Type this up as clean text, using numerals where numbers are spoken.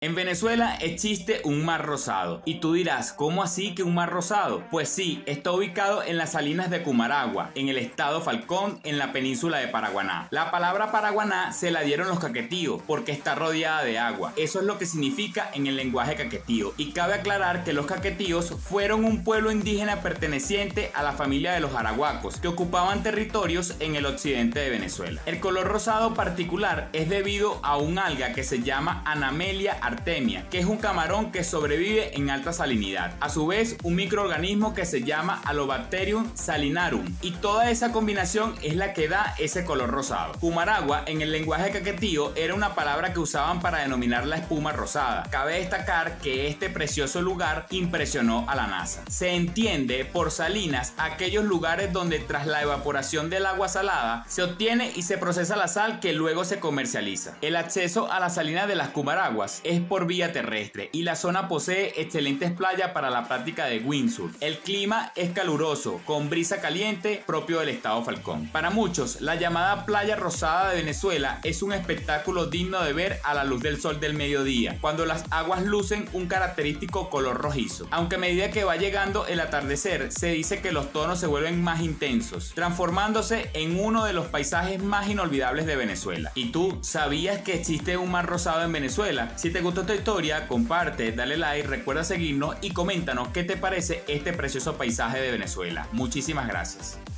En Venezuela existe un mar rosado. Y tú dirás, ¿cómo así que un mar rosado? Pues sí, está ubicado en las salinas de Cumaragua, en el estado Falcón, en la península de Paraguaná. La palabra Paraguaná se la dieron los caquetíos porque está rodeada de agua. Eso es lo que significa en el lenguaje caquetío. Y cabe aclarar que los caquetíos fueron un pueblo indígena perteneciente a la familia de los arahuacos, que ocupaban territorios en el occidente de Venezuela. El color rosado particular es debido a un alga que se llama Anamelia artemia, que es un camarón que sobrevive en alta salinidad. A su vez, un microorganismo que se llama Alobacterium salinarum, y toda esa combinación es la que da ese color rosado. Cumaragua en el lenguaje caquetío era una palabra que usaban para denominar la espuma rosada. Cabe destacar que este precioso lugar impresionó a la NASA. Se entiende por salinas aquellos lugares donde tras la evaporación del agua salada se obtiene y se procesa la sal que luego se comercializa. El acceso a las salinas de las Cumaraguas es por vía terrestre y la zona posee excelentes playas para la práctica de windsurf. El clima es caluroso, con brisa caliente propio del estado Falcón. Para muchos, la llamada Playa Rosada de Venezuela es un espectáculo digno de ver a la luz del sol del mediodía, cuando las aguas lucen un característico color rojizo. Aunque a medida que va llegando el atardecer, se dice que los tonos se vuelven más intensos, transformándose en uno de los paisajes más inolvidables de Venezuela. ¿Y tú sabías que existe un mar rosado en Venezuela? Si te gustó esta historia, comparte, dale like, recuerda seguirnos y coméntanos qué te parece este precioso paisaje de Venezuela. Muchísimas gracias.